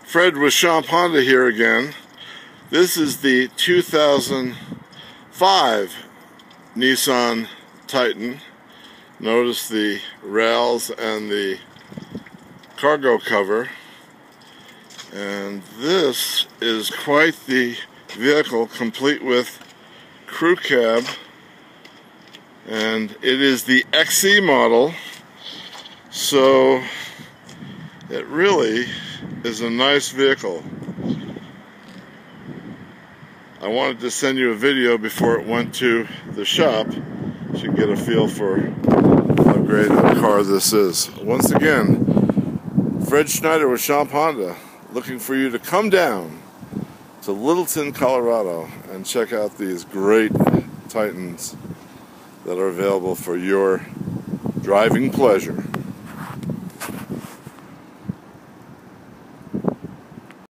Fred with Champ Honda here again. This is the 2005 Nissan Titan. Notice the rails and the cargo cover. And this is quite the vehicle, complete with crew cab. And it is the XE model, so it really is a nice vehicle. I wanted to send you a video before it went to the shop so you can get a feel for how great a car this is. Once again, Fred Schneider with Champ Honda, looking for you to come down to Littleton, Colorado and check out these great Titans that are available for your driving pleasure.